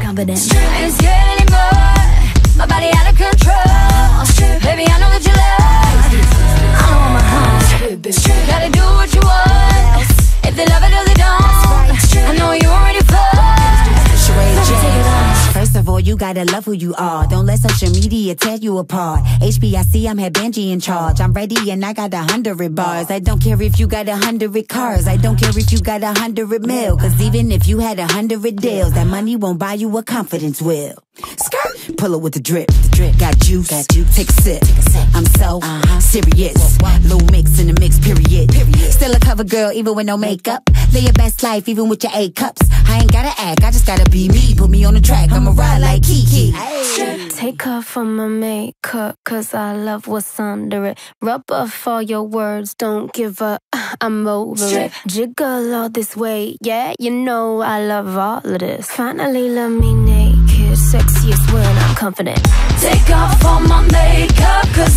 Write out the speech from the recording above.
confident. I ain't scared anymore. My body out of control. Baby, I know what you love. I know my home. Gotta do what you want. If they love it or they don't, I know you already fucked. First of all, you gotta love who you are. Don't let social media tear you apart. HBIC, I'm head Benji in charge. I'm ready and I got 100 bars. I don't care if you got 100 cars. I don't care if you got 100 mil. Cause even if you had 100 deals, that money won't buy you a confidence wheel. Skirt, pull it with the drip. Got juice, take a sip. I'm so serious. Little mix in the mix, period. Still a cover girl, even with no makeup. Live your best life, even with your A cups. I ain't gotta act, I just gotta be me. Put me on the track, I'ma ride like Kiki. Take off all my makeup, cause I love what's under it. Rub off all your words, don't give up, I'm over it. Jiggle all this weight, yeah, you know I love all of this. Finally love me naked, sexiest when I'm confident. Take off all my makeup, cause